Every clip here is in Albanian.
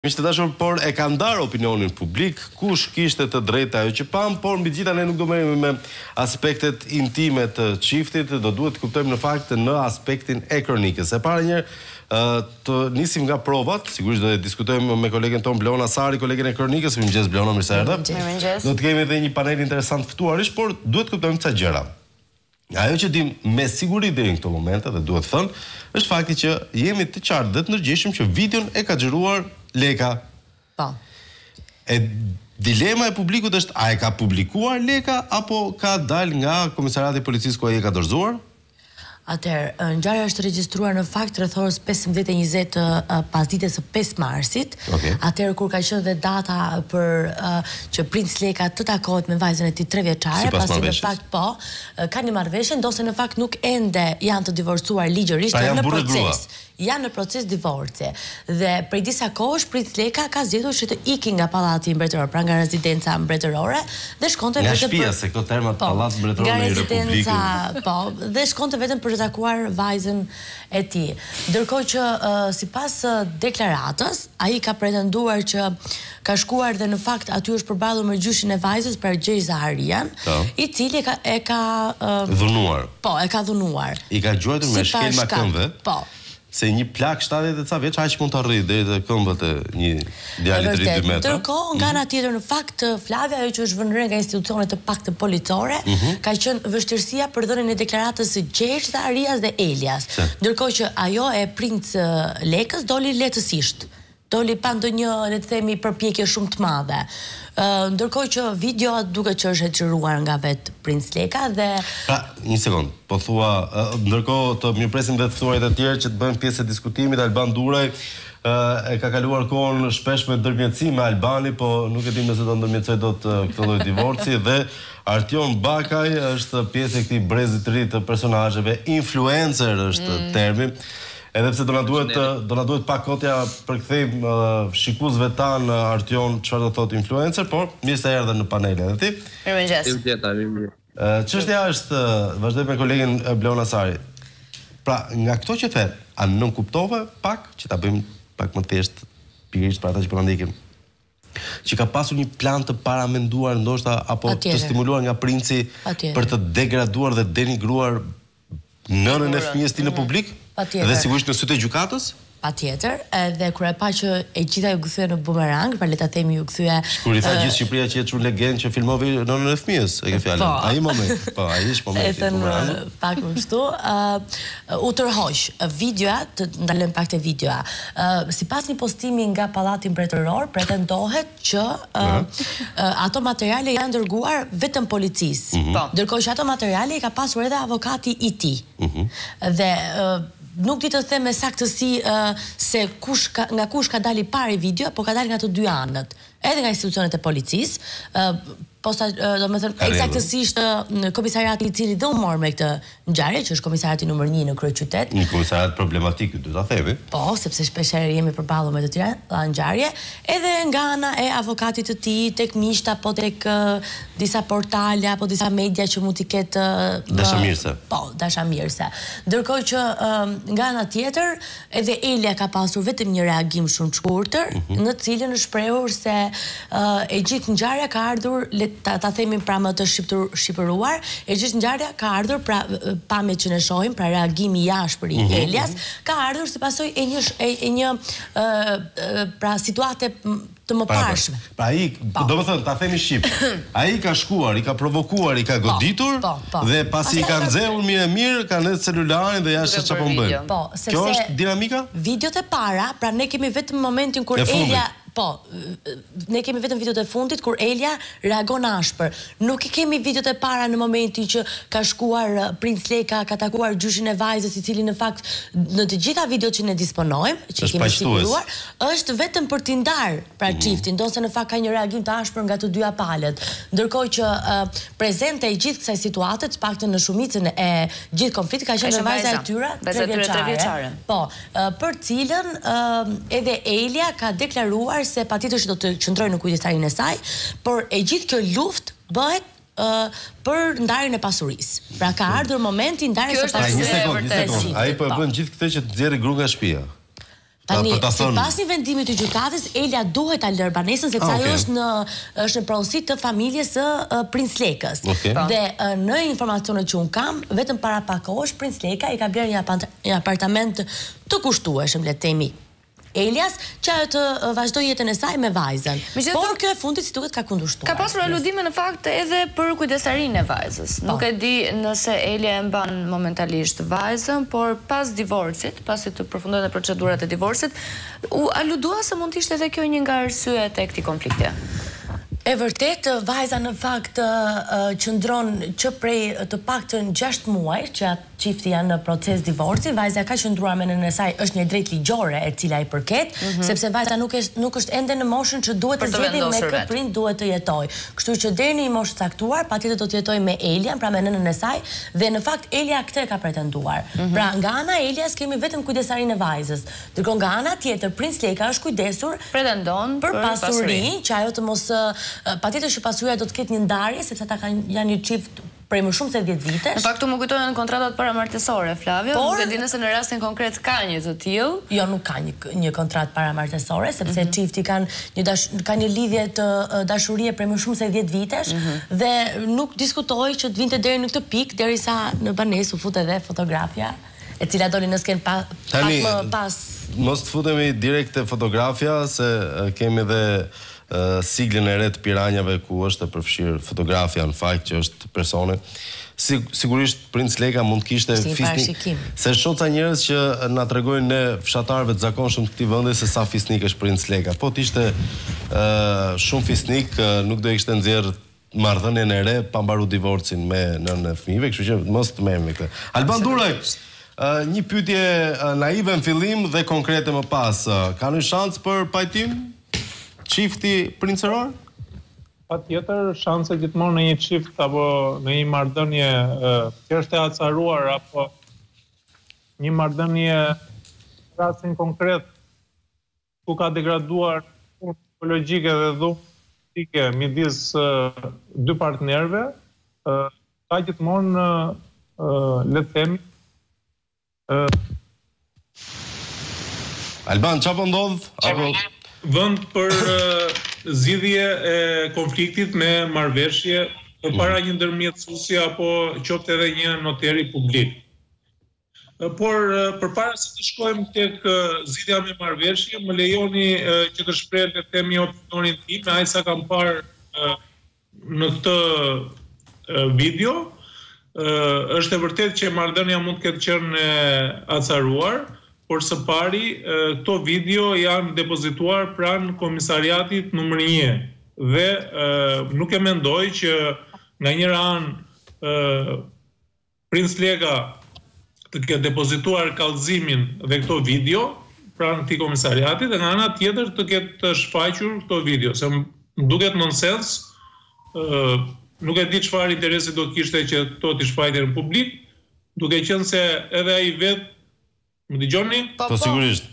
Miqtë dashur, por e ka ndarë opinionin publik, kush kishte të drejtë ajo që pam, por megjithatë ne nuk do merremi me aspektet intime të çiftit, do duhet të kuptojmë në fakt në aspektin e kronikës. E para një të nisim nga provat, sigurisht do të diskutojmë me kolegen ton Blona Sari, kolegen e kronikës. Mirëmëngjes Blona, mirë se erdhe. Mirëmëngjes. Do të kemi edhe një panel interesant ftuarish, por duhet të kuptojmë ca gjëra. Ajo që dim me siguri deri në këto momente dhe duhet thënë, është fakti që jemi të qartë dhe të ndërgjegjshëm që videon e ka xhiruar Leka. Po. E dilema e publikut është a e ka publikuar Leka apo ka dalë nga komisariati i policisë ku ai e ka dorëzuar? Atëherë, ngjarja është regjistruar në fakt rreth orës 15:20 pasdites së 5 marsit. Atëherë kur ka qenë dhe data për që Princ Leka të takohet me vajzën e tij 3 vjeçare, pasi në fakt po, kanë një marrëveshje, ndosë në fakt nuk ende janë të divorcuar ligjërisht, janë në proces. Janë në proces divorci. Dhe prej disa kohësh Princ Leka ka zgjedhur që të ikë nga pallati mbretëror, pra nga rezidenca mbretërore dhe shkonte vetëm shtëpia, se këto termat pallat mbretëror në Republikën. Po, dhe shkonte vetëm për të takuar vajzën e tij. Ndërkohë që sipas deklaratës, ai ka pretenduar që ka shkuar dhe në fakt aty është përballur me gjyshin e vajzës për Gjej Zaharian, i cili e ka dhunuar. Po, e ka dhunuar. I ka gjuajtur me shkelma këmbëve. Po. Se një plak 70 e ca vjeç aq mund të arrijë deri te këmbët e një djalit 32 metra. Ndërkohë, nga ana tjetër në fakt Flavia, ajo që është vënë re nga institucionet të paktën policore, ka qenë vështirësia për dhënien e deklaratës së Gjej Zaharias dhe Elias. Ndërkohë që ajo e Princ Lekës doli lehtësisht. Doli pa ndonjë, le të themi, përpjekje shumë të madhe. Ndërkohë që videoa duket që është heçëruar nga vet Princ Leka dhe pra, një sekond, po thua, ndërkohë të mirëpresim dhe të ftuarit e tjerë që të bëjmë pjesë e diskutimit. Alban Duraj e ka kaluar kohën shpesh me ndërmjetësim me Albani, po nuk e di nëse do ndërmjetësoj dot këtë lloj divorci dhe Artion Bakaj është pjesë e këtij brezi të ri të personazheve, influencer është termi. Edhe pse do na duhet pak kotja për kthejm shikuesve tan Artion çfarë do thotë influencer, por mirë se erdhe në panelin e tij. Mirëmëngjes. Çështja është, vazhdoj me kolegen Blona Sari. Pra, nga këto që the, a nuk kuptove pak që ta bëjmë pak më thjesht pikërisht për ata që po na ndjekin? Që ka pasur një plan të paramenduar ndoshta apo të stimuluar nga princi për të degraduar dhe denigruar nënën e fëmijës tij në publik? Dhe sigurisht në sytë e gjykatës? Patjetër, edhe kur e pa që e gjitha ju kthye në bumerang, pra le ta themi ju kthye. Kur i tha gjithë Shqipëria që çu legend që filmoi nënën e fëmijës, e ke fjalën. Ai moment, po, ai është momenti i bumerang. Pak më kështu, u tërhoq videoa, të ndalojmë pak te videoa. Sipas një postimi nga Pallati Mbretëror, pretendohet që ato materiale janë dërguar vetëm policisë. Ndërkohë që ato materiale i ka pasur edhe avokati i tij. Dhe nuk di të them me saktësi se nga kush ka dalë parë video, po ka dalë nga të dy anët, edhe nga institucionet e policisë, do me thënë eksaktësisht në komisariati i cili do mor me këtë ngjarje, që është komisariati numër 1 në kryeqytet. Një komisariat problematik, do ta themi. Po, sepse shpeshherë jemi përballur me të tjera ngjarje, edhe nga ana e avokatit të tij, tek miqt apo tek disa portale apo disa media që mund t'i ketë dashamirëse. Po, dashamirëse. Ndërkohë që nga ana tjetër, edhe Elia ka pasur vetëm një reagim shumë të shkurtër, në të cilën është shprehur se e gjithë ngjarja ka ardhur, ta themi pra më të shqipëruar, e gjithë ngjarja ka ardhur pra pamjet që ne shohim, pra reagimi i jashtër i Elias, ka ardhur si pasojë e një pra situate të mëparshme. Pra ai, domethënë, ta themi shqip, ai ka shkuar, i ka provokuar, i ka goditur dhe pasi i ka nxehur mirë, ka ndër celularin dhe jashtë çfarë po bën. Kjo është dinamika? Videot e para, pra ne kemi vetëm momentin kur Elia ne kemi vetëm videot e fundit kur Elia reagon ashpër. Nuk i kemi videot e para në momentin që ka shkuar Princ Leka, ka takuar gjyshin e vajzës, i cili në fakt në të gjitha videot që ne disponojmë, që kemi siguruar, është vetëm për t'i ndarë pra çiftin, ndonse në fakt ka një reagim të ashpër nga të dyja palët. Ndërkohë që prezente i gjithë kësaj situate, të paktën në shumicën e gjithë konfliktit ka qenë vajza e tyre 3 vjeçare. Po, për cilën edhe Elia ka deklaruar se patjetër që do të qëndrojë në kujdestarinë e saj, por e gjithë kjo luftë bëhet për ndarjen e pasurisë. Pra ka ardhur momenti ndarjes së pasurisë. Një sekond. Ai po e bën gjithë këtë që të nxjerrë gru nga shtëpia. Tani, sipas një vendimi të gjykatës, Elia duhet ta lërë banesën sepse ajo është në pronësi të familjes së Princ Lekës. Dhe në informacionet që un kam, vetëm para pak kohësh Princ Leka i ka blerë një apartament të kushtueshëm, le të themi, Elias, që ajo të vazhdoj jetën e saj me vajzën. Por kjo e fundit si duket ka kundërshtuar. Ka pasur aludime në fakt edhe për kujdesarinë e vajzës. Nuk e di nëse Elia e mban momentalisht vajzën, por pas divorcit, pasi të përfundohen procedurat e divorcit, u aludua se mund të ishte edhe kjo një nga arsyet e këtij konflikti. E vërtet, vajza në fakt qëndron që prej të paktën 6 muaj që çifti janë në proces divorci, vajza ka qëndruar me nënën e saj, është një drejt ligjore e cila i përket, sepse vajza nuk është ende në moshën që duhet të zgjedhë me kë prind duhet të jetojë. Kështu që deri në një moshë caktuar, patjetër do të jetojë me Elian, pra me nënën e saj, dhe në fakt Elia këtë ka pretenduar. Pra nga ana e Elias kemi vetëm kujdesarinë e vajzës. Ndërkohë nga ana tjetër Princ Leka është kujdesur, pretendon për pasurinë, që ajo të mos patjetër që pasuria do të ketë një ndarje, sepse ata janë një çift prej më shumë se 10 vitesh. Në faktu më kujtojnë kontratat paramartesore, Flavio, nuk e di nëse në rastin konkret ka një të tillë. Jo, nuk ka një kontratë paramartesore, sepse çifti ka një lidhje të dashurie prej më shumë se 10 vitesh dhe nuk diskutoi që të vinte deri në këtë pikë derisa në banesë u fut edhe fotografja, e cila doli në sken pak më pas. Mos të futemi direkt te fotografja, se kemi edhe siglën e re të Piranjave ku është e përfshirë fotografia në fakt që është persone. Sigurisht Princ Leka mund kishte fisnik, se shoca njerëz që na tregojnë ne fshatarëve të zakonshëm të këtij vendi se sa fisnik është Princ Leka. Po të ishte shumë fisnik, nuk do e kishte nxjerr marrëdhënien e re pa mbaruar divorcin me nënën e fëmijëve, kështu që mos të merremi këtë. Alban Duraj, një pyetje naive në fillim dhe konkrete më pas. Ka një shans për pajtim? Çifti princeror? Patjetër, shanse gjithmonë në një çift apo në një marrëdhënie që është e acaruar apo një marrëdhënie rastin konkret ku ka degraduar psikologjike dhe dhunë midis dy partnerëve, ka gjithmonë le të themi Alban, çfarë ndodh? Apo vend për zgjidhje e konfliktit me marrëveshje përpara një ndërmjetësuesi apo qoftë edhe një noteri publik. Por përpara se të shkojmë tek zgjidhja me marrëveshje, më lejoni që të shpreh le të themi opinionin tim, me aq sa kam parë në këtë video. Është e vërtetë që marrëdhënia mund të ketë qenë acaruar, por së pari, këto video janë depozituar pranë komisariatit numër 1 dhe nuk e mendoj që nga njëra anë Princ Leka të ketë depozituar kallëzimin dhe këto video pranë këtij komisariati dhe nga ana tjetër të ketë shfaqur këto video, se më duket nonsens, nuk e di çfarë interesi do kishte që këto të shfaqen në publik, duke qenë se edhe ai vetë më dëgjoni? Po sigurisht.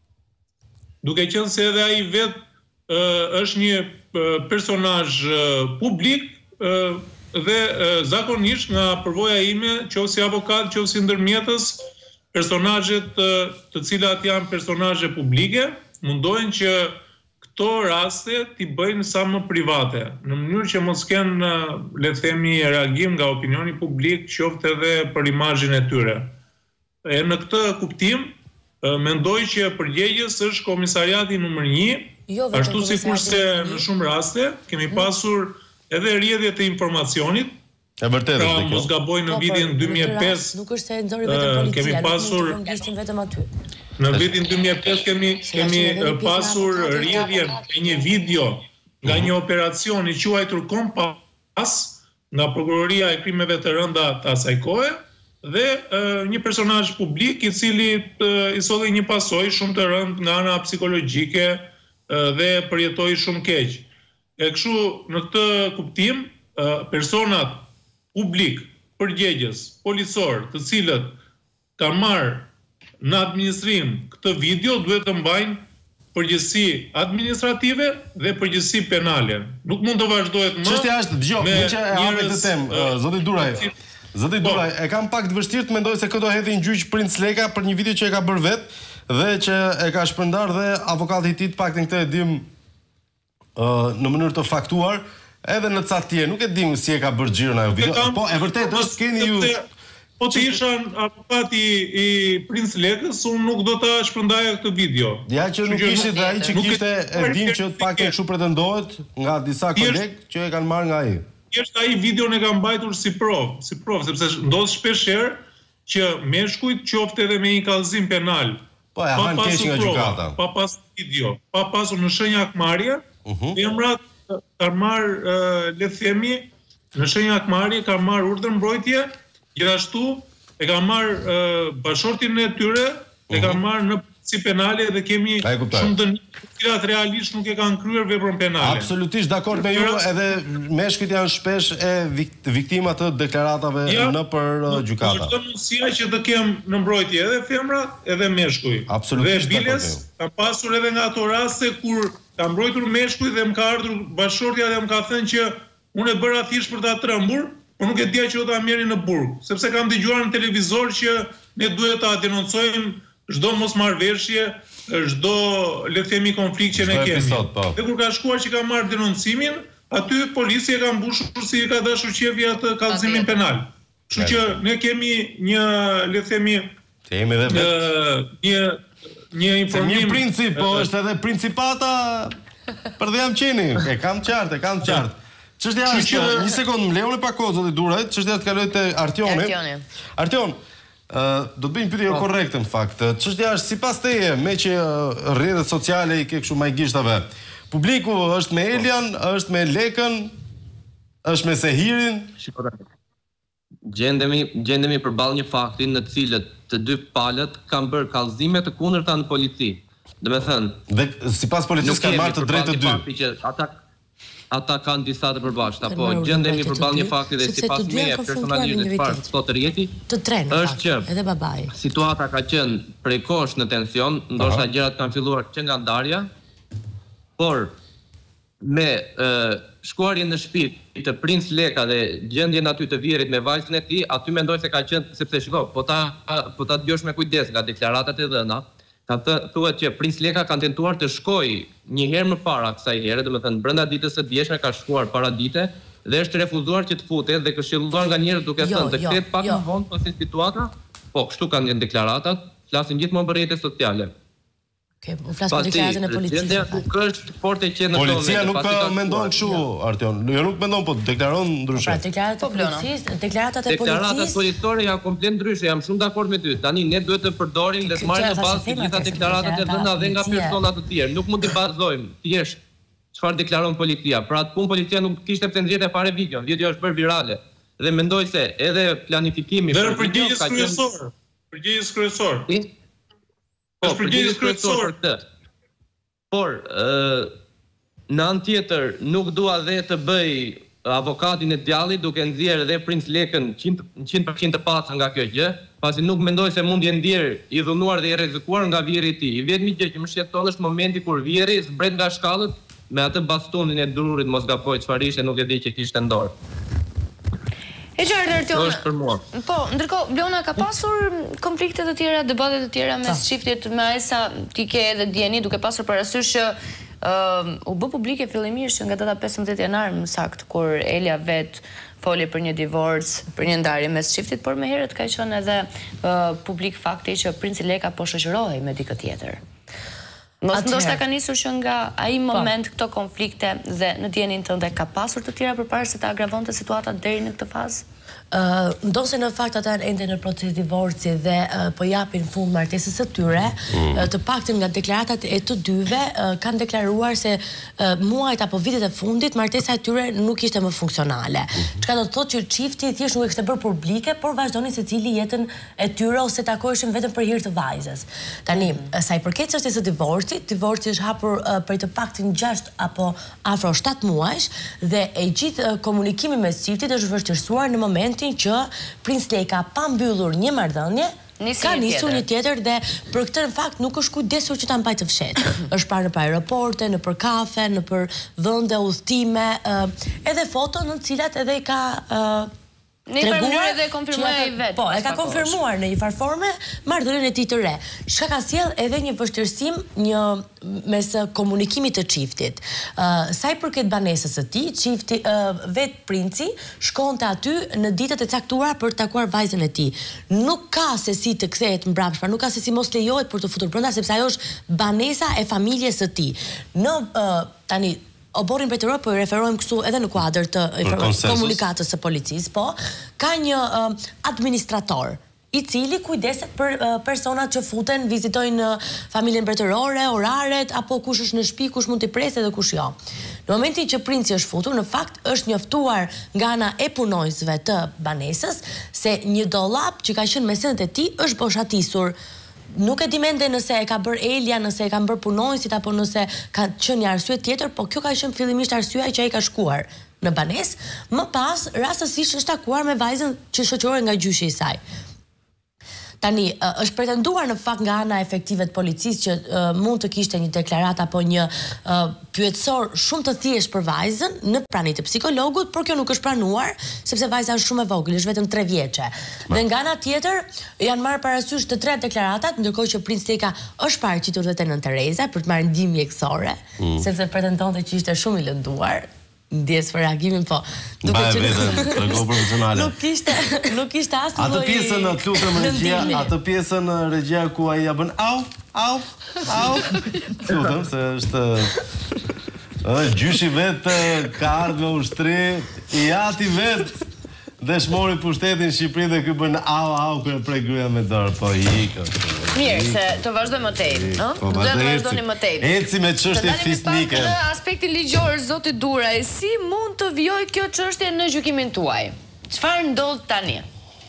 Duke qenë se edhe ai vetë është një personazh publik dhe zakonisht nga përvoja ime, qoftë si avokat, qoftë si ndërmjetës, personazhet të cilat janë personazhe publike, mundohen që këto raste t'i bëjnë sa më private, në mënyrë që mos kenë, le të themi, reagim nga opinioni publik, qoftë edhe për imazhin e tyre. E në këtë kuptim, mendoj që përgjegjës është komisariati numër 1, ashtu sikurse në shumë raste kemi pasur edhe rrjedhje të informacionit. E vërtetë. Pra mos gaboj në vitin 2005. Nuk është se nxori vetëm policia, kemi pasur vetëm aty. Në vitin 2005 kemi pasur rrjedhjen e një video nga një operacion i quajtur Kompas nga prokuroria e krimeve të rënda të asaj kohe. Dhe një personazh publik i cili i solli një pasojë shumë të rëndë nga ana psikologjike dhe përjetoi shumë keq. E kështu në këtë kuptim, personat publik, përgjegjës, policor, të cilët kanë marrë në administrim këtë video, duhet të mbajnë përgjegjësi administrative dhe përgjegjësi penale. Nuk mund të vazhdohet më. Çështja është, dëgjoj, që e hapet këtë temë, zoti Duraj. Zoti Duraj, e kam pak të vështirë të mendoj se këto hedhin gjyq Princ Leka për një video që e ka bërë vetë dhe që e ka shpërndar dhe avokati i tij, paktën këtë e dim në mënyrë të faktuar, edhe në ca tjerë, nuk e dim si e ka bërë xhiron ajo video. Po e vërtet është keni ju. Po të isha avokati i Princ Lekës, unë nuk do ta shpërndaja këtë video. Ja që nuk ishte dhe ai që kishte e dim që paktën kështu pretendohet nga disa kolegë që e kanë marrë nga ai. Thjesht ai videon e ka mbajtur si provë, sepse ndodh shpeshherë që meshkujt qoftë edhe me një kallëzim penal. Po ja han keq nga gjykata. Pa pas video, pa pasur në shenjë akmarrje, emrat kanë marrë le të themi në shenjë akmarrje kanë marrë urdhër mbrojtje, gjithashtu e kanë marrë bashortin e tyre, e kanë marrë në si penale dhe kemi shumë të cilat realisht nuk e kanë kryer veprën penale. Absolutisht dakord me ju, edhe meshkujt janë shpesh e viktima të deklaratave nëpër gjykata. Është mundësia që të kem në mbrojtje edhe femra, edhe meshkuj. Absolutisht. Dhe biles ka pasur edhe nga ato raste kur ka mbrojtur meshkuj dhe më ka ardhur bashortja dhe më ka thënë që unë e bëra thjesht për ta trembur, por nuk e dija që do ta merrin në burg, sepse kam dëgjuar në televizor që ne duhet ta denoncojmë çdo mosmarrveshje, çdo le të themi konflikt që ne kemi. Dhe kur ka shkuar që ka marrë denoncimin, aty policia e ka mbushur si ka dashur qefja atë kallëzimin penal. Kështu që ne kemi një le të themi një informim. Një princip, po është edhe principata për dhe jam qeni. E kam qartë. Çështja është, një sekond, më lejoni pak kohë zoti Durraj, çështja të kaloj te Artioni. Artion, do të bëj një pyetje jo korrekte në fakt. Çështja është sipas teje, me që rrjetet sociale i ke kështu majgishtave. Publiku është me Elian, është me Lekën, është me Sehirin. Gjendemi përballë një fakti në të cilët të dy palët kanë bërë kallëzime të kundërta në polici. Domethënë, dhe sipas policisë kanë marrë të drejtë të dy. Ata kanë disa të përbashkëta, po gjendemi përballë një fakti dhe sipas meje personalisht dhe çfarë sot rrjeti, është që edhe babai. Situata ka qenë prej kohësh në tension, ndoshta gjërat kanë filluar që nga ndarja, por me shkuarjen në shtëpi të Princ Leka dhe gjendjen aty të Vjerit me vajzën e tij, aty mendoj se ka qenë, sepse shiko, po ta dëgjosh me kujdes nga deklaratat e dhëna, thuhet që Princ Leka kanë tentuar të shkojë një herë më para kësaj here, domethënë brenda ditës së djeshme ka shkuar para dite dhe është refuzuar që të futet dhe këshilluar nga njerëz duke thënë të kthehet pak më vonë pasi situata. Po, kështu kanë qenë deklaratat, flasin gjithmonë për rrjetet sociale. U flas për deklaratën e policisë. Nuk është fortë që në policia nuk mendon kështu, Artion. Jo nuk mendon, po deklaron ndryshe. Deklaratat e policisë, deklaratat e policisë. Deklaratat policore janë komplet ndryshe, jam shumë dakord me ty. Tani ne duhet të përdorim dhe të marrim në bazë të gjitha deklaratat e dhëna dhe nga persona të tjerë. Nuk mund të bazojmë thjesht çfarë deklaron policia. Për atë punë policia nuk kishte pse nxjerrte fare videon. Video është bërë virale. Dhe mendoj se edhe planifikimi për përgjigjes kryesor. Përgjigjes kryesor. Po, përgjigjes kryesor këtë. Por, në anë tjetër, nuk dua dhe të bëj avokatin e djallit duke nxjerrë dhe Princ Lekën 100% të pasur nga kjo gjë, pasi nuk mendoj se mund jenë ndjerë i dhunuar dhe i rrezikuar nga Vjeri i tij. I vetmi gjë që më shqetëson është momenti kur Vjeri zbret nga shkallët me atë bastonin e drurit, mos gaboj çfarë ishte, nuk e di që kishte në dorë. E qartë, Artion. Është për mua. Po, ndërkohë Blona ka pasur konflikte të tjera, debate të tjera mes çiftit me Ajsa, ti ke edhe Dieni, duke pasur parasysh që u bë publike fillimisht nga data 15 janar më saktë, kur Elia vet foli për një divorc, për një ndarje mes çiftit, por më herët ka qenë edhe publik fakti që Princi Leka po shoqërohej me dikë tjetër. Mos ndoshta ka nisur që nga ai moment këto konflikte dhe në Dienin tënde ka pasur të tjera përpara se të agravonte situata deri në këtë fazë? Ndose në fakt ata ende në proces divorci dhe po japin fund martesës së tyre, të paktën nga deklaratat e të dyve kanë deklaruar se muajt apo vitet e fundit martesa e tyre nuk ishte më funksionale. Çka do të thotë që çifti thjesht nuk e kishte bërë publike, por vazhdonin secili jetën e tyre ose takoheshin vetëm për hir të vajzës. Tani, sa i përket çështjes së divorcit, divorci është hapur për të paktën 6 apo afro 7 muajsh dhe e gjithë komunikimi mes çiftit është vështirësuar në moment që Princ Leka pa mbyllur një marrëdhënie ka nisur një tjetër dhe për këtë në fakt nuk është kujdesur që ta mbajë të fshehtë. Është parë në aeroporte, në për kafe, në për vende udhëtime, edhe foto në të cilat edhe i ka Në një mënyrë dhe konfirmoi vetë. Po, e ka konfirmuar në një farforme marrëdhënien e tij të re. Çka ka sjell edhe një vështirësim mes komunikimit të çiftit. Sa i përket banesës së tij, çifti vet princi shkonte aty në ditët e caktuara për të takuar vajzën e tij. Nuk ka se si të kthehet mbrapsht, nuk ka se si mos lejohet për të futur brenda sepse ajo është banesa e familjes së tij. Tani oborrin mbretëror, po i referojmë kështu edhe në kuadër të komunikatës së policisë, po, ka një administrator i cili kujdeset për personat që futen, vizitojnë familjen mbretërore, oraret, apo kush është në shtëpi, kush mund t'i presë dhe kush jo. Në momentin që princi është futur, në fakt është njoftuar nga ana e punonjësve të banesës se një dollap që ka qenë me sendet e tij është boshatisur. Nuk e di mende nëse e ka bërë Elia, nëse e kanë bërë punonjësit apo nëse ka qenë një arsye tjetër, po kjo ka qenë fillimisht arsyeja që ai ka shkuar në banesë, më pas rastësisht është takuar me vajzën që shoqërohet nga gjyshi i saj. Tani, është pretenduar në fakt nga ana efektive të policisë që mund të kishte një deklaratë apo një pyetësor shumë të thjeshtë për vajzën në praninë të psikologut, por kjo nuk është pranuar sepse vajza është shumë e vogël, është vetëm 3 vjeçe. Dhe nga ana tjetër janë marrë parasysh të 3 deklaratat, ndërkohë që Princ Leka është paraqitur vetë Nën Tereza për të marrë ndihmë mjekësore, sepse pretendonte që ishte shumë i lënduar. Ndjes për reagimin, po duke që nuk kishte as lloj. Atë pjesën të lutem regjia, atë pjesën regjia ku ai ja bën au. Lutem se është gjyshi vet ka ardhur me ushtri, i ati vet dëshmori pushtetin në Shqipëri dhe ky bën au kur e prek gruaja me dorë, po ikë. Mirë, se të vazhdojmë më tej, ëh? Do të vazhdoni më tej. Eci me çështje fisnike. Në aspektin ligjor, zoti Duraj, si mund të vijojë kjo çështje në gjykimin tuaj? Çfarë ndodh tani?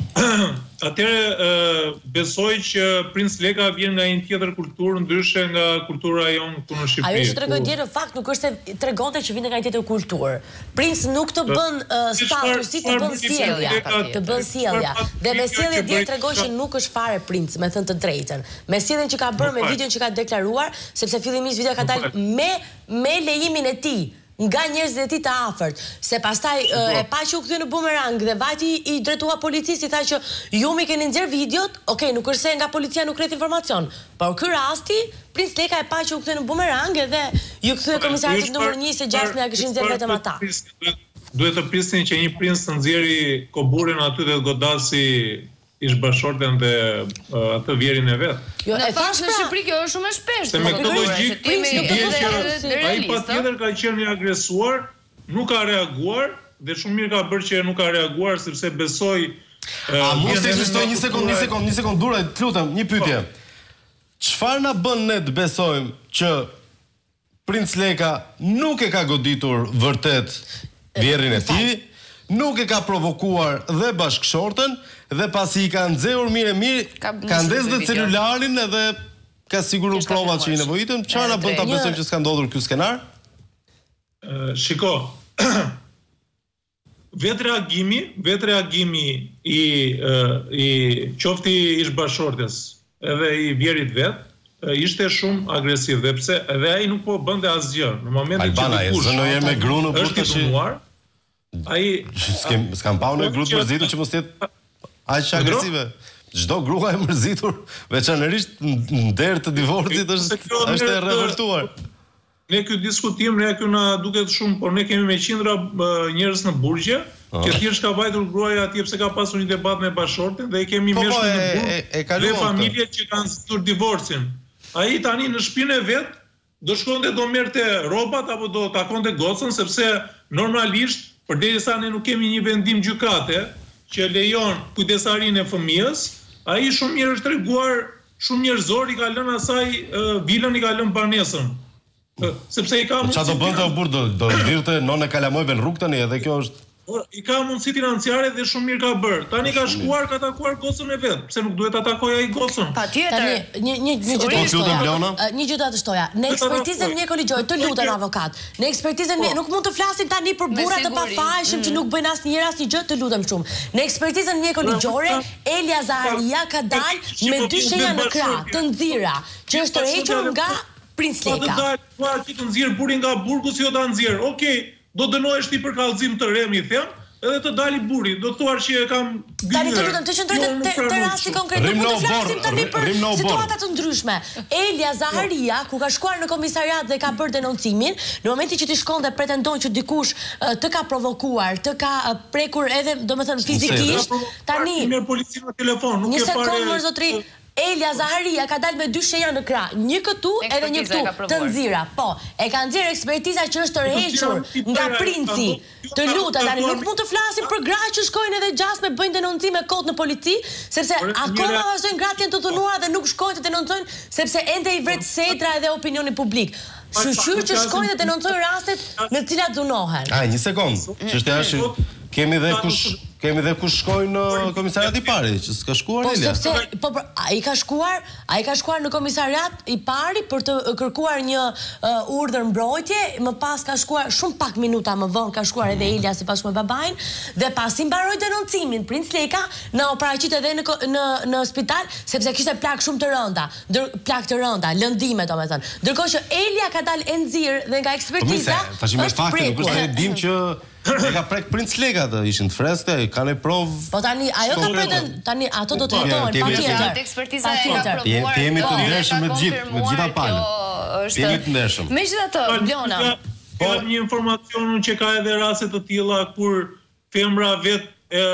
Atëherë besoj që Princ Leka vjen nga një tjetër kulturë ndryshe nga kultura jonë këtu në Shqipëri. Ajo që tregon dje në fakt nuk është se tregonte që vjen nga një tjetër kulturë. Princ nuk të bën status, si të bën sjellja. Dhe me sjellje dje tregon që nuk është fare princ, me thënë të drejtën. Me sjelljen që ka bërë, me videon që ka deklaruar, sepse fillimisht video ka dalë me lejimin e tij nga njerëzit e tij të afërt, se pastaj e pa që u kthye në bumerang dhe vajti i drejtua policisë i tha që ju mi keni nxjerr videot, okay, nuk është se nga policia nuk rret informacion, por ky rasti Princ Leka e pa që u kthye në bumerang dhe ju kthye komisariatit numër 1 se gjasmë ja kishin nxjerr vetëm ata. Duhet të prisnin që një princ të nxjerrë koburin aty dhe godasi ish bashorten dhe atë vjerin e vet. Jo, e thash në Shqipëri kjo është shumë e shpeshtë. Se me këtë logjik, ai patjetër ka qenë i agresuar, nuk ka reaguar dhe shumë mirë ka bërë që nuk ka reaguar sepse besoi. A mund të ekzistojë një sekond Duraj, të lutem, një pyetje. Çfarë na bën ne të besojmë që Princ Leka nuk e ka goditur vërtet vjerin e tij, nuk e ka provokuar dhe bashkëshorten, dhe pasi i ka nxehur mirë, ka ndezë dhe celularin edhe ka sigurur provat që i nevojitën, çfarë na bën ta besojmë që s'ka ndodhur ky skenar? Shiko, vetë reagimi i qofti ish bashortes edhe i vjerit vet, ishte shumë agresiv dhe pse edhe ai nuk po bënte asgjë në momentin që dikush me grunë është i dënuar, ai s'kam pa në grup mërzitur që mos jetë aq agresive. Çdo grua e mërzitur, veçanërisht në derë të divorcit është e revoltuar. Ne ky diskutim, ne ky na duket shumë, por ne kemi me qindra njerëz në burgje, që thjesht ka vajtur gruaja atje pse ka pasur një debat me bashortin dhe i kemi meshkull në burg dhe familjet që kanë zgjuar divorcin. Ai tani në shtëpinë e vet do shkonte do merrte rrobat apo do takonte gocën sepse normalisht përderisa ne nuk kemi një vendim gjykate që lejon kujdesarinë e fëmijës, ai shumë mirë është treguar, shumë njerëzor i ka lënë asaj vilën, i ka lënë banesën. Sepse i ka mundësi. Çfarë do bënte burr, do virte nonë Kalamojve në rrugë tani edhe kjo është. I ka mundësi financiare dhe shumë mirë ka bërë. Tani ka shkuar ka takuar gocën e vet, pse nuk duhet ta takojë ai gocën? Patjetër. Një gjë do të shtoja. Në ekspertizën mjekoligjore, të lutem avokat. Në ekspertizën nuk mund të flasim tani për burra të pafajshëm që nuk bëjnë asnjë gjë, të lutem shumë. Në ekspertizën mjekoligjore, Elia Zaharia ka dalë me 2 shenja në krah, të nxjera, që është tërhequr nga Princ Leka. Po të nxjerr burin nga burgu si do ta nxjerr. Okej. Do dënohesh ti për kallëzim të rem, i them, edhe të dali buri, do të thuar që e kam gënjur. Tani të lutem, të qëndrojmë te rasti konkret. Nuk mund të flasim tani për situata të ndryshme. Elia Zaharia, ku ka shkuar në komisariat dhe ka bërë denoncimin, në momentin që ti shkon dhe pretendon që dikush të ka provokuar, të ka prekur edhe, domethënë fizikisht, tani merr policinë në telefon, nuk e fare. Një sekondë më zotri. Elia Zaharia ka dalë me 2 shenja në krah, një këtu edhe një këtu, të nxira. Po, e ka nxjerë ekspertiza që është tërhequr nga princi. Të lutem, tani nuk mund të flasim për gra që shkojnë edhe gjasme bëjnë denoncime kot në polici, sepse akoma vazhdojnë gratë janë të dhunuara dhe nuk shkojnë të denoncojnë sepse ende i vret setra edhe opinioni publik. Shqyr që shkojnë dhe denoncojnë rastet në cilat dhunohen. Një sekond, çështja është kemi dhe kush shkojnë në komisariat i pari, që s'ka shkuar Elia. Po sepse ai ka shkuar në komisariat i pari për të kërkuar një urdhër mbrojtje, më pas ka shkuar shumë pak minuta më vonë ka shkuar edhe Elia sipas me babain dhe pasi mbaroi denoncimin Princ Leka na u paraqit edhe në spital sepse kishte plak shumë të rënda, lëndime domethënë. Ndërkohë që Elia ka dalë e nxirr dhe nga ekspertiza. Tash me fakte nuk është e dim që e ka prek Princ Leka të ishin të freskët, kanë provë. Po tani ajo ka pretend, tani ato do të jetohen patjetër. Ekspertiza e ka provuar. Jemi të ndershëm me të gjitha palët. Jemi të ndershëm. Megjithatë, Blona. Po një informacion që ka edhe raste të tilla kur femra vetë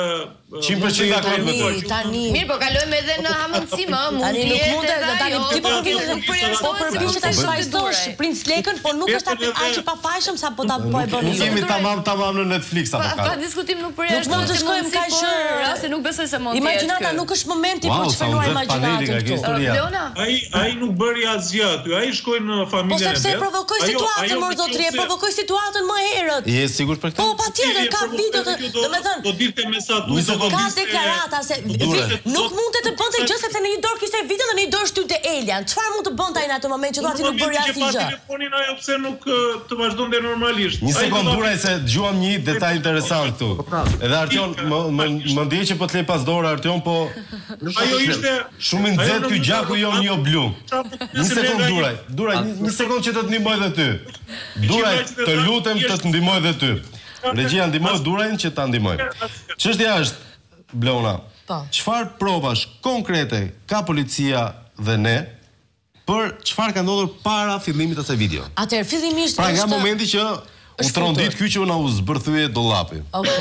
100% dakord me to. Mirë, po kalojmë edhe në hamendsi më, tani nuk mund të tani ti po përpiqet të shvajzosh Princ Lekën, po nuk është aq i pafajshëm sa po ta po e bën. Jemi tamam në Netflix apo ka. Pa diskutim nuk përjashton. Nuk mund të shkojmë kaq rasti nuk besoj se mund të jetë. Imagjinata nuk është momenti për të shfrenuar imagjinatën këtu. Blona, ai nuk bëri asgjë aty. Ai shkoi në familjen e vet. Po sepse provokoi situatën Morzotri, provokoi situatën më herët. Je sigurt për këtë? Po patjetër ka video domethënë. Do dilte me sa duhet. Ka deklarata se nuk mund të bënte gjë sepse në një dorë kishte video dhe në një dorë shtynte Elian. Çfarë mund të bënte ai në atë moment që do aty nuk bëri asgjë? Telefonin ajo pse nuk të vazhdonte normalisht. Një sekond duraj se dëgjuam një detaj interesant këtu. Edhe Artion më ndjej që po të lej pas dorë Artion, po ajo ishte shumë i nxehtë ky gjaku jo një blu. Një sekond duraj, një sekond që të ndihmoj edhe ty. Duraj, të lutem të të ndihmoj edhe ty. Regjia ndihmoj Durajin që ta ndihmoj. Çështja është Blona, çfarë provash konkrete ka policia dhe ne për çfarë ka ndodhur para fillimit të asaj video? Atëherë fillimisht pra nga momenti që u trondit ky që na u zbërthye dollapi.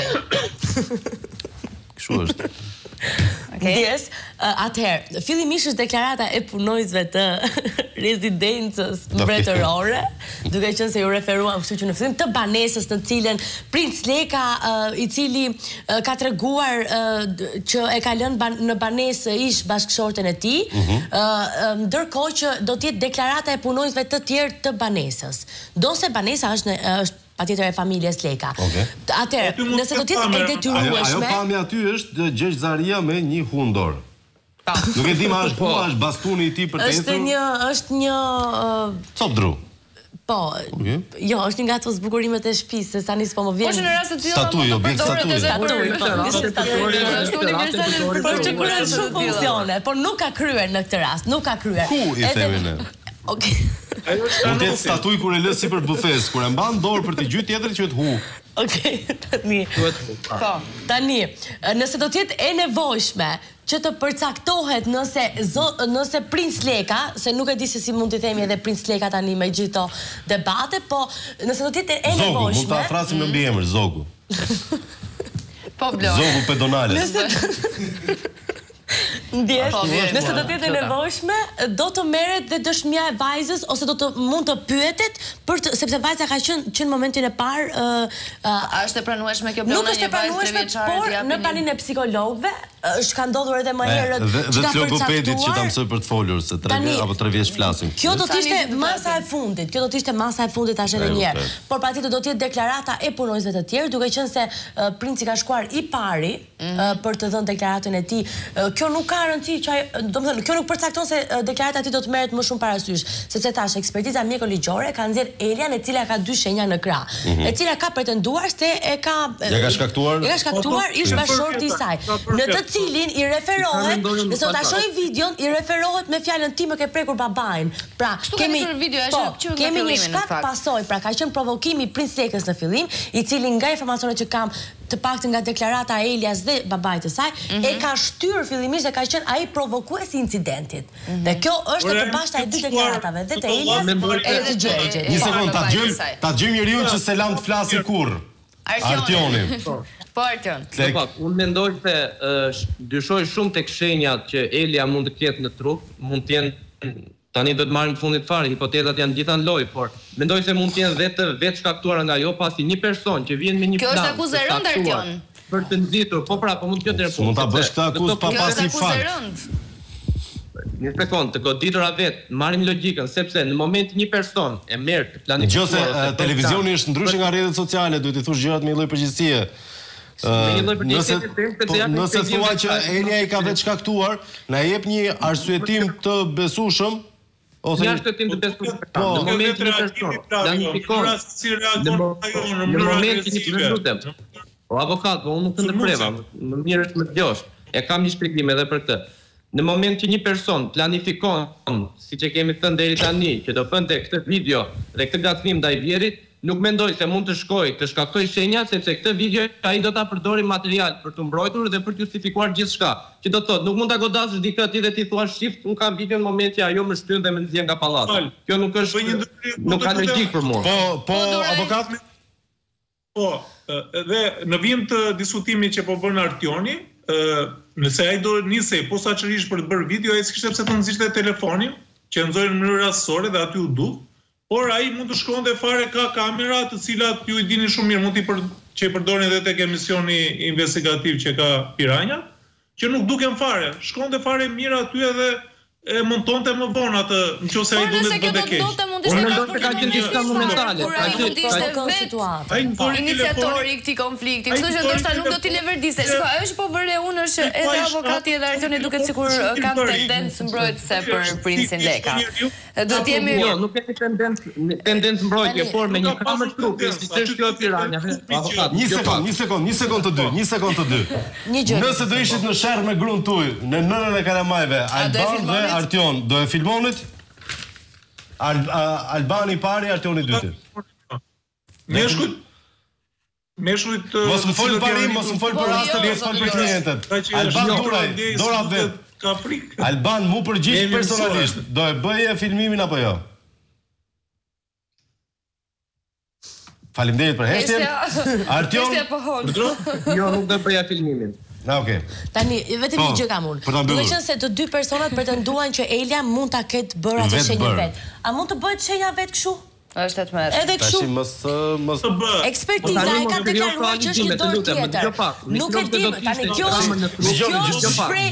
Okej. Kështu është. Yes, atëherë, fillimisht është deklarata e punojësve të rezidencës mbretërore, duke qenë se ju referuam kështu që në fillim të banesës në cilën Princ Leka, i cili ka treguar që e ka lënë në banesë ish bashkëshorten e tij, ndërkohë që do të jetë deklarata e punojësve të tjerë të banesës. Donse banesa është patjetër e familjes Leka. Atëherë, nëse do të jetë e detyrueshme. Ajo pamja aty është Gjergj Zaria me një hundor. Nuk e di ma është hua, është bastuni i tij për të ecur. Është një copdru. Po, jo, është një nga ato zbukurimet e shtëpisë, se tani s'po më vjen. Po që në rast të tilla statuj, objekt statuj. Po që kryen shumë funksione, por nuk ka kryer në këtë rast, nuk ka kryer. Ku i themi ne? Okej. Mund të jetë statuj kur e lë sipër bufes, kur e mban dorë për të gjyë tjetër quhet hu. Okej, tani. Po, tani, nëse do të jetë e nevojshme që të përcaktohet nëse Princ Leka, se nuk e di se si mund të themi edhe Princ Leka tani me gjithë debate, po nëse do të jetë e nevojshme. Zogu, mund ta thrasim në mbiemër, Zogu. Po Blona. Zogu pedonale. Nëse do të jetë e nevojshme, do të merret dhe dëshmia e vajzës ose do të mund të pyetet sepse vajza ka qenë në momentin e parë është e pranueshme kjo Blona, nuk është e pranueshme, por në paninë e psikologëve është ka ndodhur edhe më herët që ka logopedit që ta mësoj për të folur se 3 vjeç flasim. Kjo do të ishte masa e fundit, tash edhe një herë. Por patjetër do të jetë deklarata e punojësve të tjerë, duke qenë se princi ka shkuar i pari për të dhënë deklaratën e tij. Kjo nuk ka rëndësi, domethënë kjo nuk përcakton se deklarata e tij do të merret më shumë parasysh, sepse tash ekspertiza mjekoligjore ka nxjerr Elian, e cila ka 2 shenja në krah, e cila ka pretenduar se ja ka shkaktuar ish bashkëshorti i saj, në të cilin i referohet, nëse ta shohim videon, i referohet me fjalën ti më ke prekur babain. Pra, kemi një shkak pasoj, pra ka qenë provokimi i Princ Lekës në fillim, i cili nga informacionet që kam, të paktën nga deklarata e Elias dhe babait të saj, e ka shtyr fillimisht dhe ka qenë ai provokues i incidentit. Dhe kjo është e përbashkëta e dy deklaratave, dhe të Elias edhe të Gjergjit. Një sekond, ta gjym njeriu që se lam të flasi kurr. Artioni. Po Artion. Unë mendoj se dyshoj shumë tek shenjat që Elia mund të ketë në trup, mund të jenë tani do të marrim fundit fare, hipotetat janë gjitha në lojë, por mendoj se mund të jenë vetë shkaktuara nga ajo pasi një person që vjen me një plan. Kjo është akuzë e rëndë Artion. Për të nxitur, po pra, po mund të jetë mund ta bësh këtë akuzë pa pasi fakt. Një sekond, të goditura vetë, marrim logjikën, sepse në moment një person e merr të planifikuar. Nëse televizioni është ndryshe nga rrjetet sociale, duhet i thosh gjërat me një lloj përgjegjësie. Nëse thua që Elia i ka vetë shkaktuar, na jep një arsyetim të besueshëm ose një arsyetim të besueshëm. Në momentin një person planifikon, në momentin një lutem. O avokat, po unë nuk të ndërpreva, më mirë është më dëgjosh. E kam një shpjegim edhe për këtë. Në moment që një person planifikon, siç e kemi thënë deri tani, që do bënte këtë video dhe këtë gacmim ndaj Vjerit, nuk mendoj se mund të shkoj të shkaktoj shenja, sepse këtë video ai do ta përdori material për të mbrojtur dhe për të justifikuar gjithçka. Që do të thotë, nuk mund ta godasësh dikë ti dhe ti thua shift, un kam video në moment që ajo më shtyn dhe më nxjerr nga pallati. Kjo nuk është, nuk ka logjik për mua. Po, avokat. Po, edhe në vim të diskutimit që po bën Artioni, nëse ai do nisej posaçërisht për të bërë video, ai s'kishte pse të nxirrte telefonin, që nxorën në mënyrë rastësore dhe aty u duk. Por ai mund të shkonte fare ka kamera të cilat ju i dini shumë mirë, mund që i përdorin edhe tek emisioni investigativ që ka Piranja, që nuk duken fare. Shkonte fare mirë aty edhe e montonte më vonë atë, nëse ai duhet të bënte keq. Unë mendoj se ka qenë diçka momentale. Ai iniciatori i këtij konflikti, kështu që ndoshta nuk do t'i leverdiste. Shiko, ajo që po vëre unë është edhe avokati edhe Artioni duket sikur kanë tendencë mbrojtëse për Princin Leka. Do të jemi nuk kemi tendencë mbrojtje, por me një kamer trupi, siç është kjo e Piranjave. Një sekond të dy. Nëse do ishit në sherr me gruan tuaj, në nënën e Kalamajve, Alban dhe Artion, do e filmonit? Albani i pari, Artioni i dyti. Meshkujt mos më fol parim, mos më fol për rastin, mos fol për klientët. Alban duraj, dora vet. Alban mu përgjigj personalisht. Do e bëje filmimin apo jo? Faleminderit për heshtjen. Artion. Jo, nuk do bëja filmimin. Okej. Tani vetëm një gjë kam unë. Duke qenë se të dy personat pretenduan që Elia mund ta ketë bërë atë shenjë vet. A mund të bëhet shenja vet kështu? Është 18. Edhe kështu. Mos ekspertiza e ka deklaruar që është një dorë tjetër. Nuk e di, tani kjo është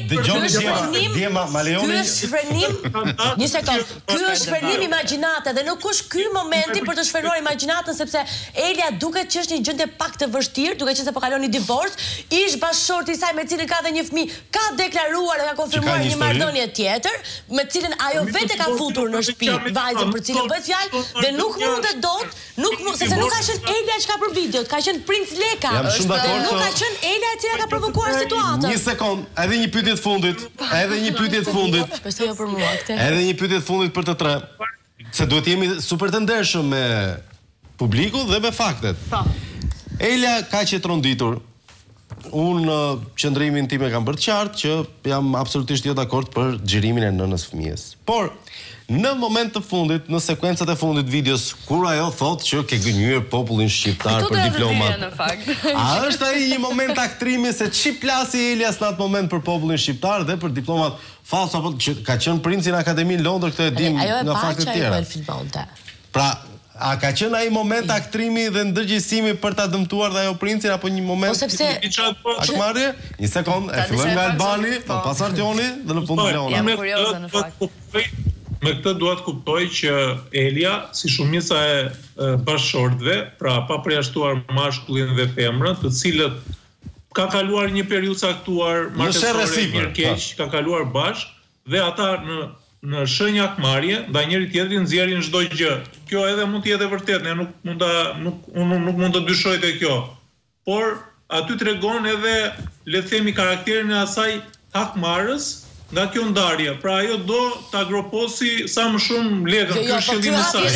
shprenim. Një sekond. Ky është shprenim imagjinate dhe nuk është ky momenti për të shprenuar imagjinatën, sepse Elia duket që është një gjendje pak të vështirë, duke qenë se po kalon një divorc, ish bashkëshorti i saj me cilin ka dhe një fëmijë, ka deklaruar dhe ka konfirmuar një marrëdhënie tjetër, me cilën ajo vetë ka futur në shtëpi vajzën për cilën bëhet fjalë dhe nuk mundet dot, sepse nuk ka qenë Elia që ka për videot, ka qenë Princ Leka. Dhe nuk ka qenë Elia e cila ka provokuar situatën. Një sekond, edhe një pyetje të fundit. Besoj jo për mua këtë. Edhe një pyetje të fundit për të tre. Se duhet jemi super të ndershëm me publikun dhe me faktet. Elia ka qetronditur. Unë qëndrimin tim e kam bërë të qartë që jam absolutisht jo dakord për xhirimin e nënës fëmijës. Por në moment të fundit, në sekuencat e fundit videos, kur ajo thotë që ke gënjur popullin shqiptar për diplomat. A është ai një moment aktrimi se ç'i plasi Elias në atë moment për popullin shqiptar dhe për diplomat falso apo që ka qenë princi në Akademinë në Londër, këtë e dim nga fakte të tjera. Pra, a ka qenë ai moment aktrimi dhe ndërgjegjësimi për ta dëmtuar dhe ajo princin apo një moment akmarrje? Një sekond, e fillojmë nga Albani, pas Artioni dhe në fund Leona. Jam kurioze në fakt. Me këtë duhet kuptoj që Elia, si shumica e bashkëshortëve, pra pa përjashtuar mashkullin dhe femrën, të cilët ka kaluar një periudhë caktuar martësore mirë keq, ka kaluar bashkë dhe ata në shenjë akmarrje ndaj njëri tjetrit nxjerrin çdo gjë. Kjo edhe mund të jetë vërtet, ne nuk mund të dyshoj te kjo. Por aty tregon edhe, le të themi, karakterin e asaj hakmarrës nga kjo ndarje. Pra ajo do ta groposi sa më shumë lekën. Ky është qëllimi i saj.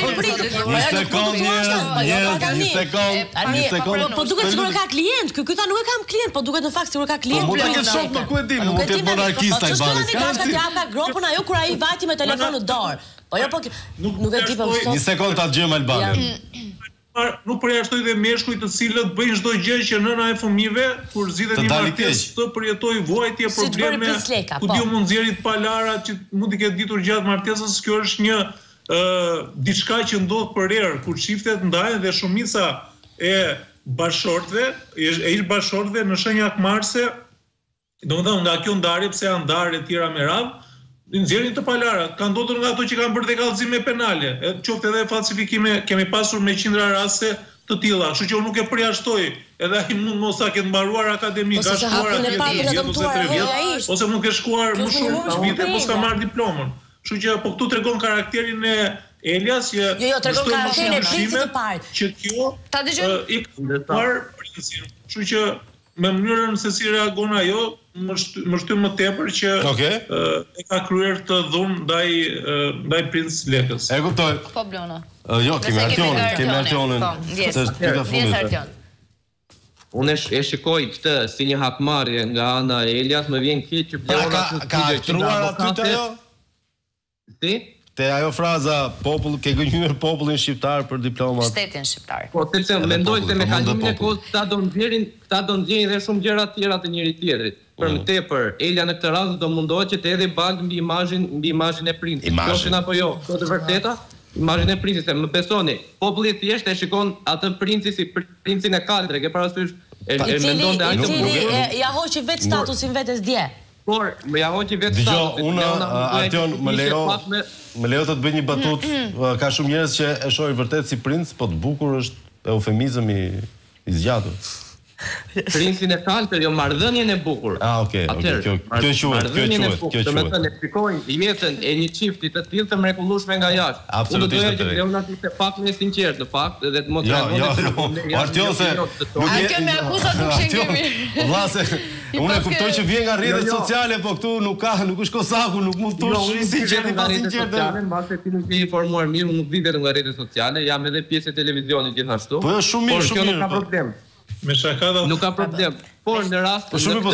Një sekond. Po duket sikur ka klient. Ky tha nuk e kam klient, po duket në fakt sikur ka klient. Po mund të ketë shok, po ku e di, mund të jetë monarkist ai Albani. Ka të hapa grupun ajo kur ai vajti me telefonin në dorë. Po jo, po nuk e di po. Një sekond ta dëgjojmë Albanin. Nuk përjashtoj dhe meshkujt të cilët bëjnë çdo gjë që nëna e fëmijëve kur zgjidhen një martesë të përjetojë vuajtje, probleme, ku diu mund nxjerrit palara që mund të ketë ditur gjatë martesës. Kjo është një diçka që ndodh për herë kur çiftet ndahen dhe shumica e bashortëve, e ish bashortëve në shenja hakmarrëse, domethënë nga kjo ndarje, pse janë ndarje të tjera me radhë, nxjerrin të palara. Ka ndodhur nga ato që kanë bërë dhe kallëzime penale, qoftë edhe falsifikime, kemi pasur me qindra raste të tilla. Kështu që unë nuk e përjashtoj, edhe ai mund mos sa ketë mbaruar akademi, ka shkuar atje, ose mund të shkuar më shumë vite, po s'ka marrë diplomën. Kështu që po këtu tregon karakterin e Elias që tregon karakterin e princit të parë. Që kjo i ka parë princin. Kështu që me mënyrën se si reagon ajo, më shtym më tepër që e ka kryer të dhunë ndaj Princ Lekës. E kuptoj. Po Blona. Jo, kemi Artionin. Unë e shikoj këtë si një hakmarrje nga ana e Elias, më vjen keq që Blona ka aktruar aty te ajo? Si? Te ajo fraza popull ke gënjur popullin shqiptar për diplomat. Shtetin shqiptar. Po sepse mendoj se me kalimin e kohës këta do nxjerrin dhe shumë gjëra të tjera të njëri tjetrit. Për më tepër, Elia në këtë rast do mundohet që të hedhë balt mbi imazhin e princit. Qofshin apo jo, do të vërteta, imazhin e princit, se më besoni, populli thjesht e shikon atë princin si princin e kaltre, ke parasysh i cili ja hoqi vetë statusin vetes dje. Por, më ja hoqi vetë statusin. Unë, Artion, më lejo të të bëj një batut, ka shumë njerëz që e shohin vërtet si princ, po të bukur është eufemizëm i zgjatur. Princin e kaltër, jo marrëdhënien e bukur. Okej, kjo quhet. Do të thënë, shikojnë jetën e një çifti të tillë të mrekullueshme nga jashtë. Absolutisht. Unë do të që Leona ishte pak më sinqert në fakt dhe të mos tregonte. Artion se kjo me akuzat nuk shengemi. Vllase, unë e kuptoj që vjen nga rrjetet sociale, po këtu nuk është kosaku, nuk mund të thosh sinqert pa sinqert. Mbase ti nuk je informuar mirë, unë nuk vi vetëm nga rrjetet sociale, jam edhe pjesë e televizionit gjithashtu. Po është shumë mirë, shumë mirë. Nuk ka problem. Me shakada nuk ka problem. Por në rast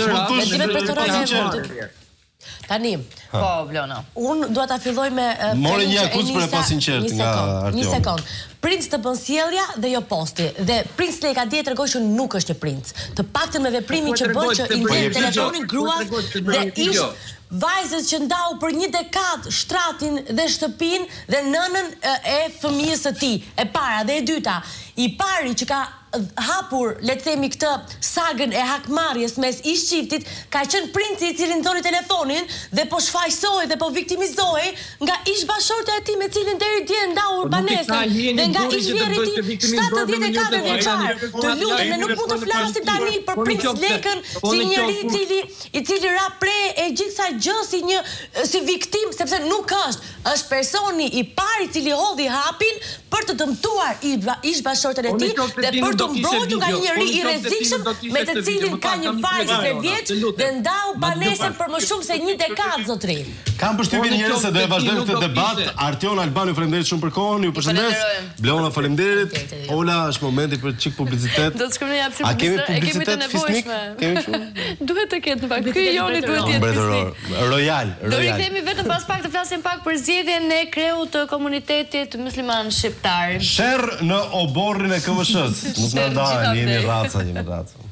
tani. Po Blona. Unë dua ta filloj me Mori një akuzë për e pa sinqert nga Artion. Një sekond. Princ të bën sjellja dhe jo posti. Dhe Princ Leka dje tregoi që nuk është një princ. Të paktën me veprimin që bën që i nxjerr telefonin gruas dhe ish vajzës që ndau për një dekadë shtratin dhe shtëpinë dhe nënën e fëmijës së tij. E para dhe e dyta, i pari që ka hapur, le të themi, këtë sagën e hakmarrjes mes ish çiftit, ka qenë princi i cili nxori telefonin dhe po shfaqsoi dhe po viktimizohej nga ish bashortja e tij me cilin deri dje ndau banesën dhe nga ish vjerri i tij 74 vjeçar. Të lutem, ne nuk mund të flasim tani për Princ Lekën si njëri i cili ra pre e gjithë sa gjë si viktim, sepse nuk është personi i pari i cili hodhi hapin për të dëmtuar ish bashortën e tij dhe për të mbrojtur nga një njeri i rrezikshëm me të cilin ka një vajzë 3 vjeç dhe ndau banesën për më shumë se një dekadë, zotri. Kam përshtypjen njerëz se do e vazhdojmë këtë debat. Artion Albani, faleminderit shumë për kohën. Ju përshëndes. Blona, faleminderit. Ola, është momenti për çik publicitet. Do të shkojmë në japsim publicitet. E kemi të nevojshme. Kemi shumë. Duhet të ketë në fakt. Ky Joni duhet të jetë fisnik. Royal. Do rikthehemi vetëm pas pak të flasim pak për zgjedhjen e kreut të komunitetit musliman shqiptar. Sherr në oborrin e KVSH-s. Nuk na ndajmë, jemi raca.